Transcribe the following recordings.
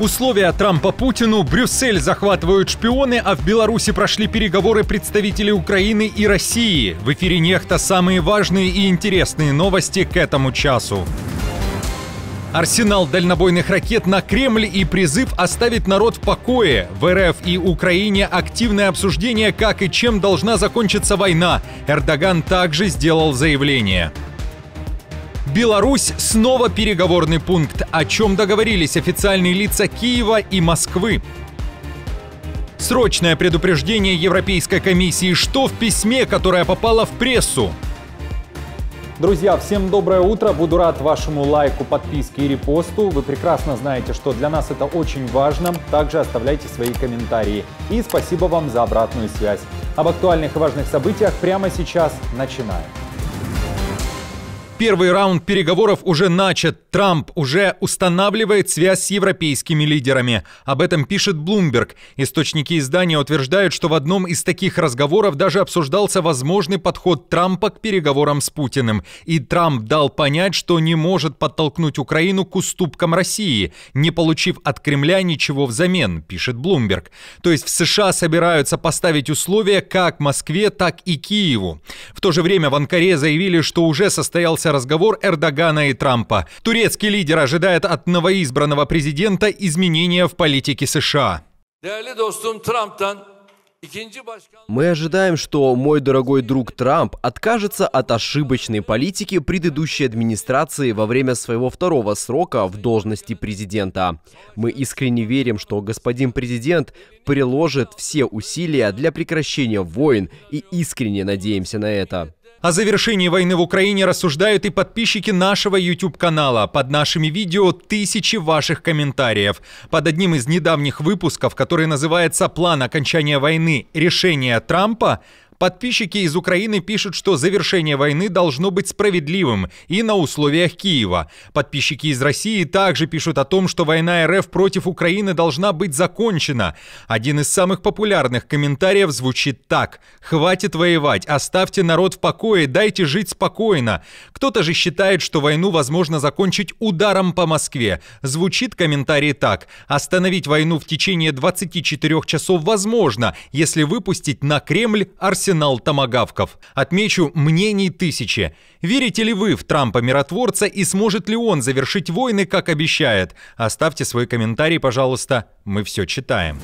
Условия Трампа Путину, Брюссель захватывают шпионы, а в Беларуси прошли переговоры представителей Украины и России. В эфире «Нехта» самые важные и интересные новости к этому часу. Арсенал дальнобойных ракет на Кремль и призыв оставить народ в покое. В РФ и Украине активное обсуждение, как и чем должна закончиться война. Эрдоган также сделал заявление. Беларусь снова переговорный пункт, о чем договорились официальные лица Киева и Москвы. Срочное предупреждение Европейской комиссии, что в письме, которое попало в прессу. Друзья, всем доброе утро. Буду рад вашему лайку, подписке и репосту. Вы прекрасно знаете, что для нас это очень важно. Также оставляйте свои комментарии. И спасибо вам за обратную связь. Об актуальных и важных событиях прямо сейчас начинаем. Первый раунд переговоров уже начат. Трамп уже устанавливает связь с европейскими лидерами. Об этом пишет Bloomberg. Источники издания утверждают, что в одном из таких разговоров даже обсуждался возможный подход Трампа к переговорам с Путиным. И Трамп дал понять, что не может подтолкнуть Украину к уступкам России, не получив от Кремля ничего взамен, пишет Bloomberg. То есть в США собираются поставить условия как Москве, так и Киеву. В то же время в Анкаре заявили, что уже состоялся разговор Эрдогана и Трампа. Турецкий лидер ожидает от новоизбранного президента изменения в политике США. Мы ожидаем, что мой дорогой друг Трамп откажется от ошибочной политики предыдущей администрации во время своего второго срока в должности президента. Мы искренне верим, что господин президент приложит все усилия для прекращения войн и искренне надеемся на это. О завершении войны в Украине рассуждают и подписчики нашего YouTube-канала. Под нашими видео тысячи ваших комментариев. Под одним из недавних выпусков, который называется «План окончания войны. Решение Трампа», подписчики из Украины пишут, что завершение войны должно быть справедливым и на условиях Киева. Подписчики из России также пишут о том, что война РФ против Украины должна быть закончена. Один из самых популярных комментариев звучит так: «Хватит воевать, оставьте народ в покое, дайте жить спокойно». Кто-то же считает, что войну возможно закончить ударом по Москве. Звучит комментарий так: «Остановить войну в течение 24 часов возможно, если выпустить на Кремль арсенал томагавков». Отмечу, мнений тысячи. Верите ли вы в Трампа-миротворца и сможет ли он завершить войны, как обещает? Оставьте свой комментарий, пожалуйста, мы все читаем.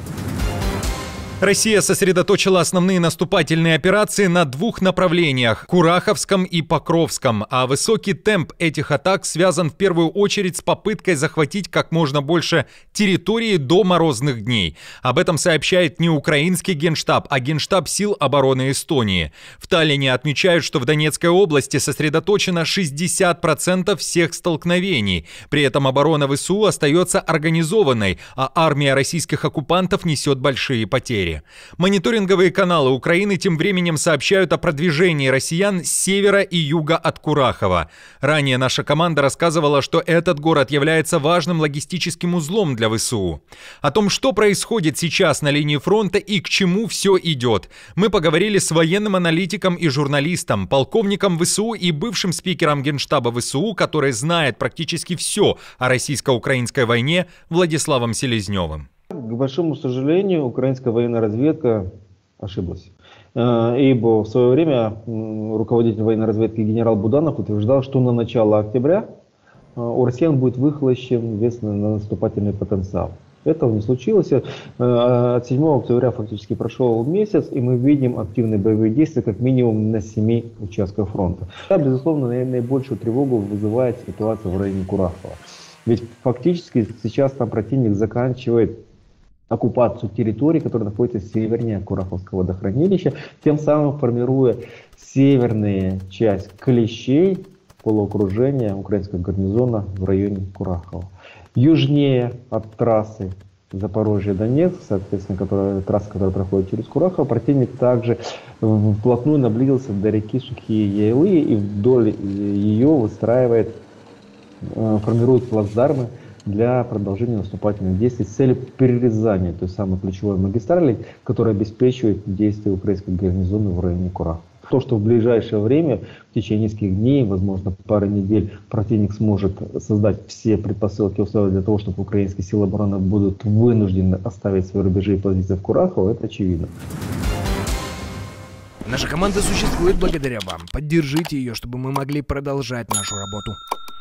Россия сосредоточила основные наступательные операции на двух направлениях – Кураховском и Покровском, а высокий темп этих атак связан в первую очередь с попыткой захватить как можно больше территории до морозных дней. Об этом сообщает не украинский генштаб, а Генштаб сил обороны Эстонии. В Таллине отмечают, что в Донецкой области сосредоточено 60% всех столкновений. При этом оборона ВСУ остается организованной, а армия российских оккупантов несет большие потери. Мониторинговые каналы Украины тем временем сообщают о продвижении россиян с севера и юга от Курахова. Ранее наша команда рассказывала, что этот город является важным логистическим узлом для ВСУ. О том, что происходит сейчас на линии фронта и к чему все идет, мы поговорили с военным аналитиком и журналистом, полковником ВСУ и бывшим спикером Генштаба ВСУ, который знает практически все о российско-украинской войне, Владиславом Селезневым. К большому сожалению, украинская военная разведка ошиблась. Ибо в свое время руководитель военной разведки генерал Буданов утверждал, что на начало октября у россиян будет выхолощен весь наступательный потенциал. Этого не случилось. От 7 октября фактически прошел месяц, и мы видим активные боевые действия как минимум на 7 участках фронта. Безусловно, наибольшую тревогу вызывает ситуация в районе Курахова. Ведь фактически сейчас там противник заканчивает оккупацию территорий, которые находятся севернее Кураховского водохранилища, тем самым формируя северную часть клещей полуокружения украинского гарнизона в районе Курахова. Южнее от трассы Запорожье-Донецк, соответственно, трасса, которая проходит через Курахово, противник также вплотную наблизился до реки Сухие Яйлы и вдоль ее выстраивает, формирует плацдармы для продолжения наступательных действий с целью перерезания той самой ключевой магистрали, которая обеспечивает действия украинского гарнизона в районе Курахова. То, что в ближайшее время, в течение нескольких дней, возможно, пары недель, противник сможет создать все предпосылки, условия для того, чтобы украинские силы обороны будут вынуждены оставить свои рубежи и позиции в Курахово, это очевидно. Наша команда существует благодаря вам. Поддержите ее, чтобы мы могли продолжать нашу работу.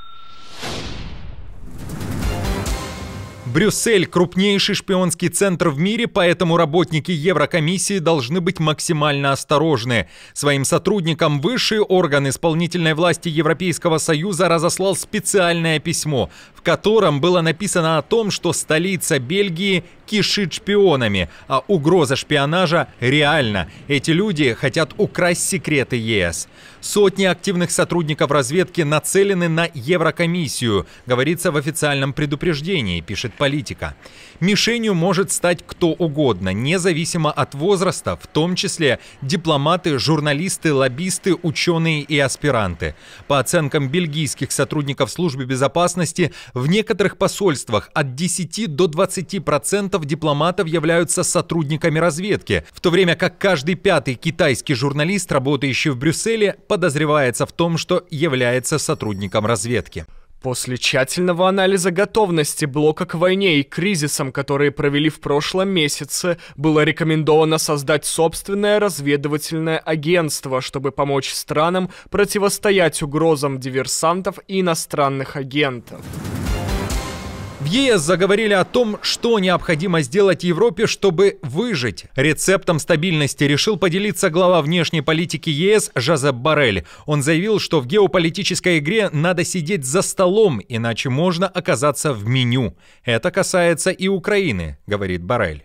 Брюссель – крупнейший шпионский центр в мире, поэтому работники Еврокомиссии должны быть максимально осторожны. Своим сотрудникам высший орган исполнительной власти Европейского Союза разослал специальное письмо, в котором было написано о том, что столица Бельгии кишит шпионами, а угроза шпионажа реальна. Эти люди хотят украсть секреты ЕС. Сотни активных сотрудников разведки нацелены на Еврокомиссию, говорится в официальном предупреждении, пишет Политика. Мишенью может стать кто угодно, независимо от возраста, в том числе дипломаты, журналисты, лоббисты, ученые и аспиранты. По оценкам бельгийских сотрудников службы безопасности, в некоторых посольствах от 10 до 20% дипломатов являются сотрудниками разведки, в то время как каждый пятый китайский журналист, работающий в Брюсселе, подозревается в том, что является сотрудником разведки. После тщательного анализа готовности блока к войне и кризисам, которые провели в прошлом месяце, было рекомендовано создать собственное разведывательное агентство, чтобы помочь странам противостоять угрозам диверсантов и иностранных агентов. В ЕС заговорили о том, что необходимо сделать Европе, чтобы выжить. Рецептом стабильности решил поделиться глава внешней политики ЕС Жозеп Боррель. Он заявил, что в геополитической игре надо сидеть за столом, иначе можно оказаться в меню. Это касается и Украины, говорит Боррель.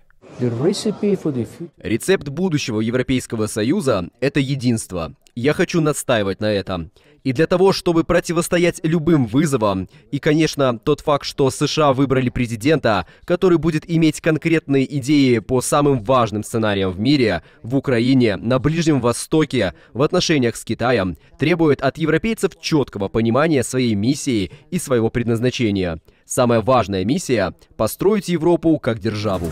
Рецепт будущего Европейского Союза – это единство. Я хочу настаивать на этом. И для того, чтобы противостоять любым вызовам, и, конечно, тот факт, что США выбрали президента, который будет иметь конкретные идеи по самым важным сценариям в мире, в Украине, на Ближнем Востоке, в отношениях с Китаем, требует от европейцев четкого понимания своей миссии и своего предназначения. Самая важная миссия – построить Европу как державу.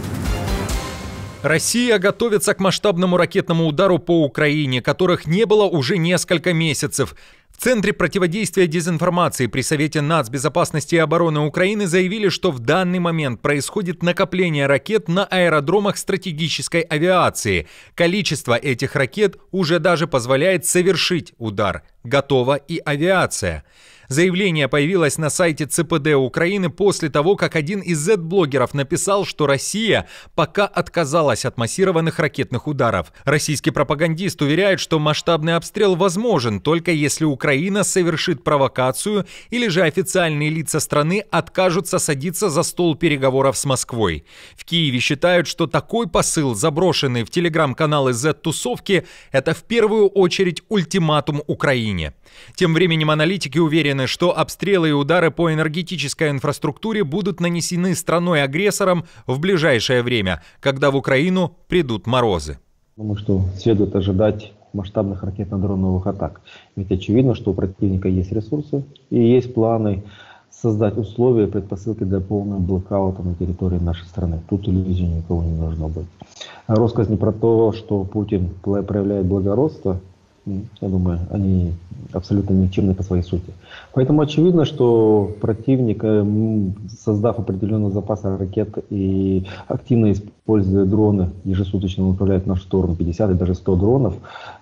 Россия готовится к масштабному ракетному удару по Украине, которых не было уже несколько месяцев. В Центре противодействия дезинформации при Совете нацбезопасности и обороны Украины заявили, что в данный момент происходит накопление ракет на аэродромах стратегической авиации. Количество этих ракет уже даже позволяет совершить удар. Готова и авиация. Заявление появилось на сайте ЦПД Украины после того, как один из Z-блогеров написал, что Россия пока отказалась от массированных ракетных ударов. Российский пропагандист уверяет, что масштабный обстрел возможен только если Украина совершит провокацию или же официальные лица страны откажутся садиться за стол переговоров с Москвой. В Киеве считают, что такой посыл, заброшенный в телеграм-каналы Z-тусовки, это в первую очередь ультиматум Украине. Тем временем аналитики уверены, что обстрелы и удары по энергетической инфраструктуре будут нанесены страной-агрессором в ближайшее время, когда в Украину придут морозы. Думаю, что следует ожидать масштабных ракетно-дроновых атак. Ведь очевидно, что у противника есть ресурсы и есть планы создать условия, предпосылки для полного блокаута на территории нашей страны. Тут иллюзий никого не должно быть. Россказни про то, что Путин проявляет благородство, я думаю, они абсолютно никчемны по своей сути. Поэтому очевидно, что противник, создав определенный запас ракет и активно используя дроны, ежесуточно направляет в нашу сторону 50 и даже 100 дронов,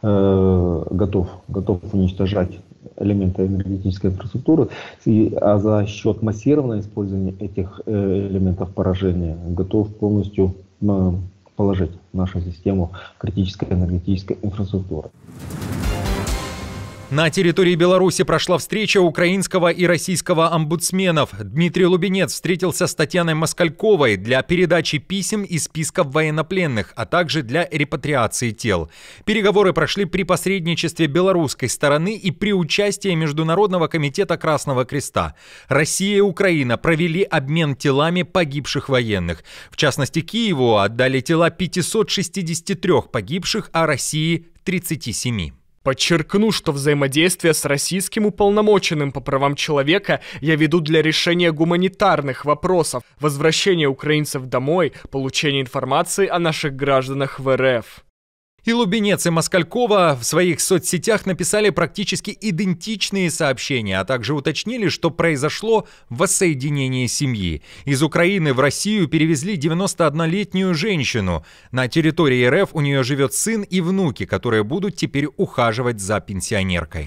готов уничтожать элементы энергетической инфраструктуры, а за счет массированного использования этих элементов поражения готов полностью положить нашу систему критической энергетической инфраструктуры. На территории Беларуси прошла встреча украинского и российского омбудсменов. Дмитрий Лубенец встретился с Татьяной Москальковой для передачи писем и списков военнопленных, а также для репатриации тел. Переговоры прошли при посредничестве белорусской стороны и при участии Международного комитета Красного Креста. Россия и Украина провели обмен телами погибших военных. В частности, Киеву отдали тела 563 погибших, а России 37. Подчеркну, что взаимодействие с российским уполномоченным по правам человека я веду для решения гуманитарных вопросов, возвращения украинцев домой, получения информации о наших гражданах в РФ. И Лубенец, и Москалькова в своих соцсетях написали практически идентичные сообщения, а также уточнили, что произошло воссоединение семьи. Из Украины в Россию перевезли 91-летнюю женщину. На территории РФ у нее живет сын и внуки, которые будут теперь ухаживать за пенсионеркой.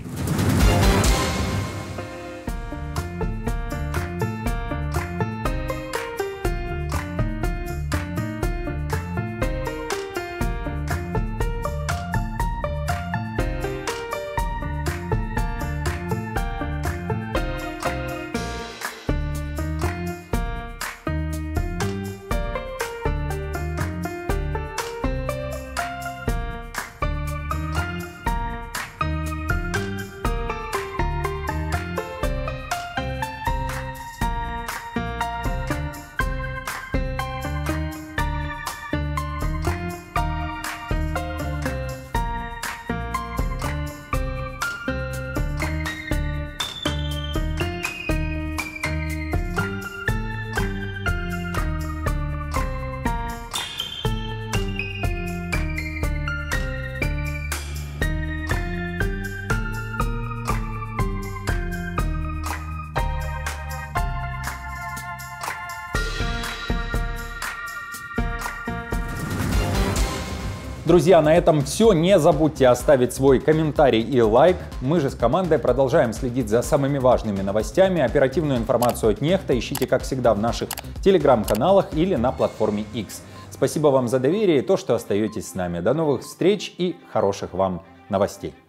Друзья, на этом все. Не забудьте оставить свой комментарий и лайк. Мы же с командой продолжаем следить за самыми важными новостями. Оперативную информацию от Нехта ищите, как всегда, в наших телеграм-каналах или на платформе X. Спасибо вам за доверие и то, что остаетесь с нами. До новых встреч и хороших вам новостей.